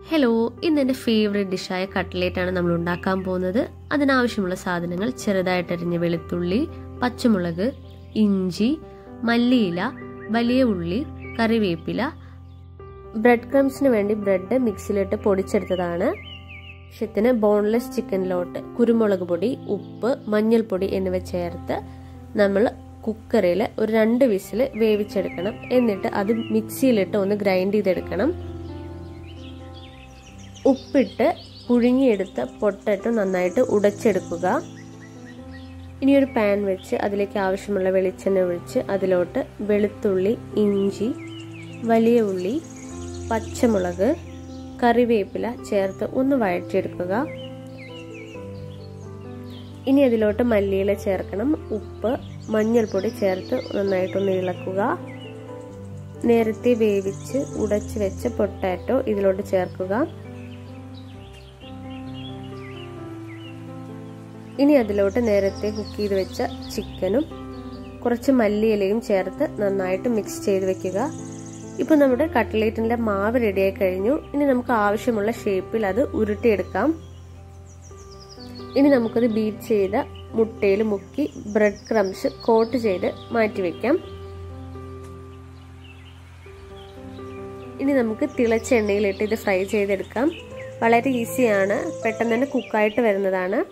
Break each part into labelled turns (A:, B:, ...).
A: Hello, ഇന്ന് എൻ്റെ favourite ഡിഷായ കട്ട്ലേറ്റാണ് നമ്മൾ ഉണ്ടാക്കാൻ പോകുന്നത്. അതിനാവശ്യമുള്ള സാധനങ്ങൾ: ചെറുതായിട്ടരിഞ്ഞ വെളുത്തുള്ളി, പച്ചമുളക്, ഇഞ്ചി, മല്ലിയില, വലിയ ഉള്ളി, കറിവേപ്പില. ബ്രെഡ് ക്രംസിന് വേണ്ടി ബ്രെഡ് മിക്സിയിലിട്ട് പൊടിച്ചെടുത്തതാണ്. ആവശ്യത്തിന് ബോൺലെസ് ചിക്കനിലോട്ട് കുരുമുളക് പൊടി, ഉപ്പ്, മഞ്ഞൾപ്പൊടി എന്നിവ ചേർത്ത് നമ്മൾ കുക്കറിൽ ഒരു 2 വിസിൽ വേവിച്ചെടുക്കണം. എന്നിട്ട് അത് മിക്സിയിലിട്ട് ഒന്ന് ഗ്രൈൻഡ് ചെയ്തെടുക്കണം. ഉപ്പിട്ട് പുഴുങ്ങിയെടുത്ത പൊട്ടറ്റോ നന്നായിട്ട് ഉടച്ചെടുക്കുക. ഇനി ഒരു പാൻ വെച്ച് അതിലേക്ക് ആവശ്യമുള്ള വെളിച്ചെണ്ണ ഒഴിച്ച് അതിലോട്ട് വെളുത്തുള്ളി, ഇഞ്ചി, വലിയ ഉള്ളി, പച്ചമുളക്, കറിവേപ്പില ചേർത്ത് ഒന്ന് വഴറ്റിയെടുക്കുക. ഇനി അതിലോട്ട് മല്ലിയില ചേർക്കണം. ഉപ്പ്, മഞ്ഞൾപ്പൊടി ചേർത്ത് നന്നായിട്ടൊന്ന് ഇളക്കുക. നേരത്തെ വേവിച്ച് ഉടച്ച് വെച്ച പൊട്ടാറ്റോ ഇതിലോട്ട് ചേർക്കുക. ഇനി അതിലോട്ട് നേരത്തെ കുക്ക് ചെയ്ത് വെച്ച ചിക്കനും കുറച്ച് മല്ലിയിലയും ചേർത്ത് നന്നായിട്ട് മിക്സ് ചെയ്ത് വെക്കുക. ഇപ്പോൾ നമ്മുടെ കട്ട്ലേറ്റിൻ്റെ മാവ് റെഡിയായി കഴിഞ്ഞു. ഇനി നമുക്ക് ആവശ്യമുള്ള ഷേപ്പിൽ അത് ഉരുട്ടിയെടുക്കാം. ഇനി നമുക്കത് ബീറ്റ് ചെയ്ത മുട്ടയിൽ മുക്കി ബ്രെഡ് ക്രംസ് കോട്ട് ചെയ്ത് മാറ്റി വെക്കാം. ഇനി നമുക്ക് തിളച്ച എണ്ണയിലിട്ട് ഇത് ഫ്രൈ ചെയ്തെടുക്കാം. വളരെ ഈസിയാണ്, പെട്ടെന്ന് തന്നെ കുക്കായിട്ട് വരുന്നതാണ്.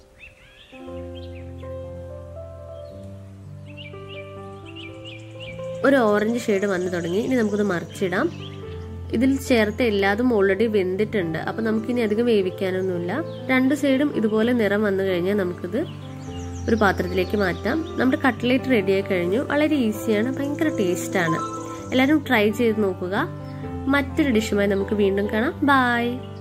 A: ഒരു ഓറഞ്ച് ഷെയ്ഡ് വന്നു തുടങ്ങി. ഇനി നമുക്കിത് മറിച്ചിടാം. ഇതിൽ ചേർത്ത് എല്ലാതും ഓൾറെഡി വെന്തിട്ടുണ്ട്. അപ്പം നമുക്കിനി അധികം വേവിക്കാനൊന്നുമില്ല. 2 സൈഡും ഇതുപോലെ നിറം വന്നു കഴിഞ്ഞാൽ നമുക്കിത് ഒരു പാത്രത്തിലേക്ക് മാറ്റാം. നമ്മുടെ കട്ട്ലേറ്റ് റെഡിയായി കഴിഞ്ഞു. വളരെ ഈസിയാണ്, ഭയങ്കര ടേസ്റ്റാണ്. എല്ലാവരും ട്രൈ ചെയ്ത് നോക്കുക. മറ്റൊരു ഡിഷുമായി നമുക്ക് വീണ്ടും കാണാം. ബൈ.